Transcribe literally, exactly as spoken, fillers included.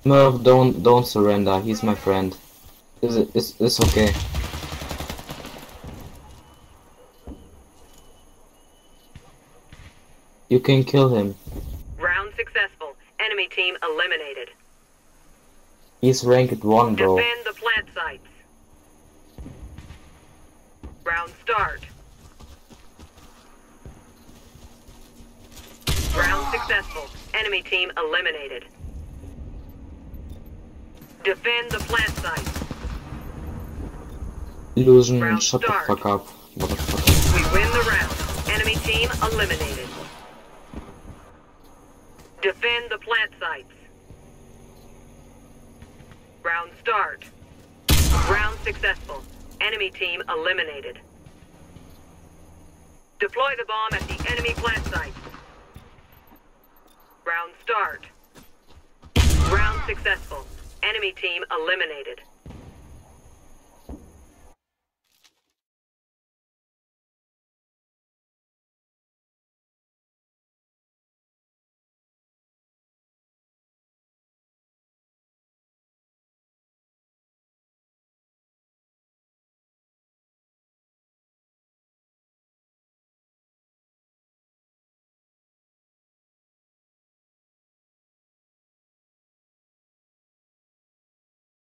Merv, don't don't surrender. He's my friend. It's it's, it's okay. You can kill him. Round successful. Enemy team eliminated. He's ranked one, bro. Defend the plant sites. Round start. Round successful. Enemy team eliminated. Defend the plant site. Illusion, Round shut start. the fuck up, motherfucker. We win the round. Enemy team eliminated. Defend the plant sites. Round start. Round successful. Enemy team eliminated. Deploy the bomb at the enemy plant site. Round start. Round successful. Enemy team eliminated.